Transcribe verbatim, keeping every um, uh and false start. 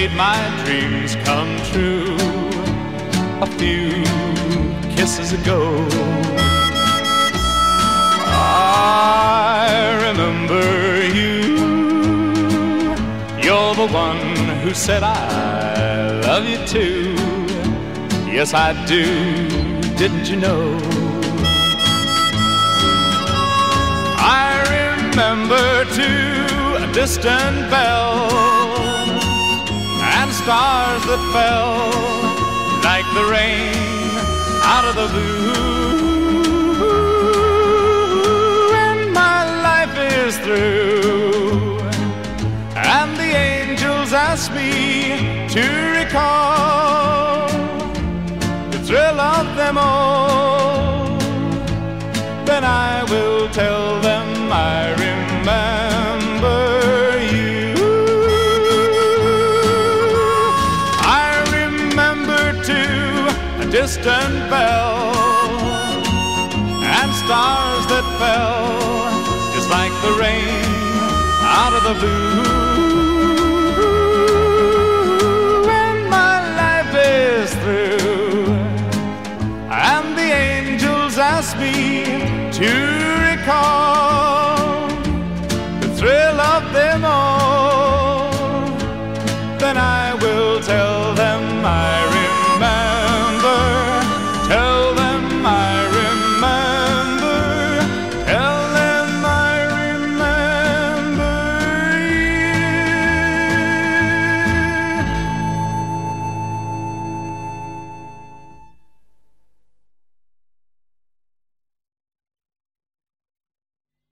made my dreams come true a few kisses ago. I remember you. You're the one who said I love you too. Yes, I do, didn't you know? I remember too a distant bell and stars that fell like the rain out of the blue. And my life is through, and the angels ask me to recall the thrill of them all. Then I will tell them I remember you. I remember too a distant bell and stars that fell just like the rain out of the blue.